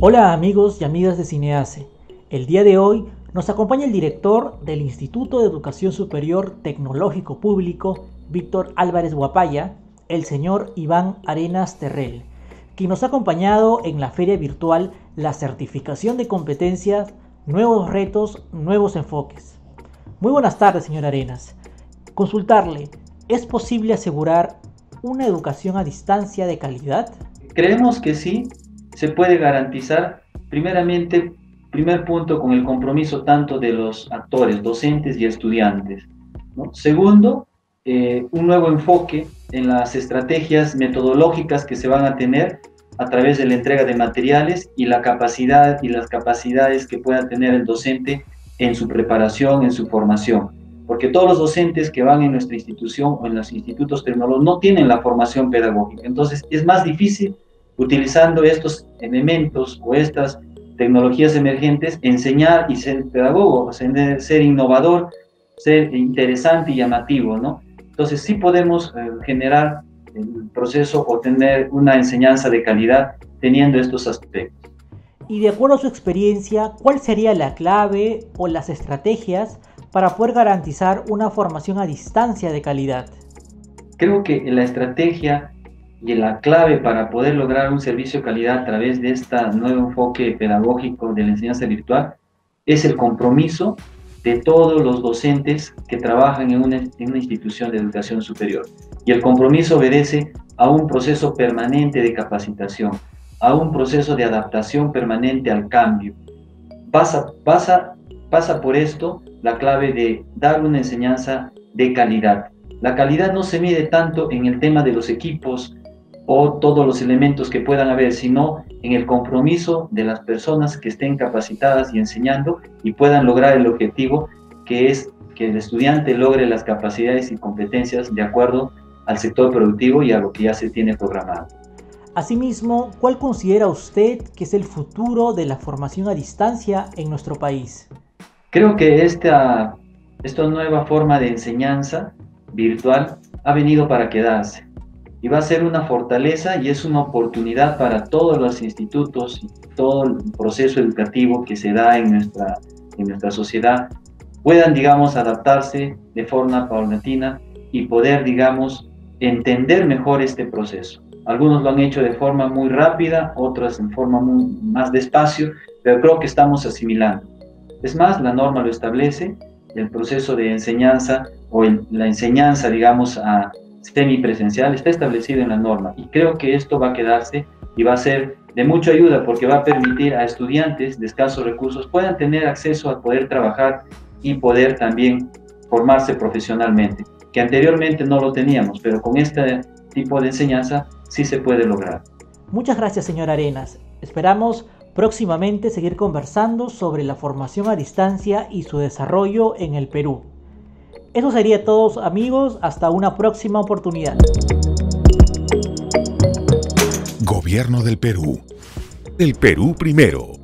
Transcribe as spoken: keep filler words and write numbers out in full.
Hola amigos y amigas de Cineace. El día de hoy nos acompaña el director del Instituto de Educación Superior Tecnológico Público, Víctor Álvarez Guapaya, el señor Iván Arenas Terrell, quien nos ha acompañado en la feria virtual La Certificación de Competencias, Nuevos Retos, Nuevos Enfoques. Muy buenas tardes, señor Arenas. Consultarle, ¿es posible asegurar una educación a distancia de calidad? Creemos que sí, se puede garantizar, primeramente, primer punto, con el compromiso tanto de los actores, docentes y estudiantes, ¿no? Segundo, eh, un nuevo enfoque en las estrategias metodológicas que se van a tener a través de la entrega de materiales y la capacidad y las capacidades que pueda tener el docente en su preparación, en su formación. Porque todos los docentes que van en nuestra institución o en los institutos tecnológicos no tienen la formación pedagógica. Entonces, es más difícil, utilizando estos elementos o estas tecnologías emergentes, enseñar y ser pedagogo, ser, ser innovador, ser interesante y llamativo, ¿no? Entonces, sí podemos eh, generar el proceso o tener una enseñanza de calidad teniendo estos aspectos. Y de acuerdo a su experiencia, ¿cuál sería la clave o las estrategias para poder garantizar una formación a distancia de calidad? Creo que la estrategia y la clave para poder lograr un servicio de calidad a través de este nuevo enfoque pedagógico de la enseñanza virtual es el compromiso de todos los docentes que trabajan en una, en una institución de educación superior. Y el compromiso obedece a un proceso permanente de capacitación, a un proceso de adaptación permanente al cambio. Pasa, pasa, pasa por esto la clave de dar una enseñanza de calidad. La calidad no se mide tanto en el tema de los equipos o todos los elementos que puedan haber, sino en el compromiso de las personas que estén capacitadas y enseñando y puedan lograr el objetivo, que es que el estudiante logre las capacidades y competencias de acuerdo al sector productivo y a lo que ya se tiene programado. Asimismo, ¿cuál considera usted que es el futuro de la formación a distancia en nuestro país? Creo que esta, esta nueva forma de enseñanza virtual ha venido para quedarse. Y va a ser una fortaleza y es una oportunidad para todos los institutos y todo el proceso educativo que se da en nuestra, en nuestra sociedad, puedan, digamos, adaptarse de forma paulatina y poder, digamos, entender mejor este proceso. Algunos lo han hecho de forma muy rápida, otros en forma muy, más despacio, pero creo que estamos asimilando. Es más, la norma lo establece, el proceso de enseñanza o el, la enseñanza, digamos, a semipresencial está establecido en la norma y creo que esto va a quedarse y va a ser de mucha ayuda porque va a permitir a estudiantes de escasos recursos puedan tener acceso a poder trabajar y poder también formarse profesionalmente, que anteriormente no lo teníamos, pero con este tipo de enseñanza sí se puede lograr. Muchas gracias, señor Arenas. Esperamos próximamente seguir conversando sobre la formación a distancia y su desarrollo en el Perú. Eso sería todo, amigos. Hasta una próxima oportunidad. Gobierno del Perú. El Perú primero.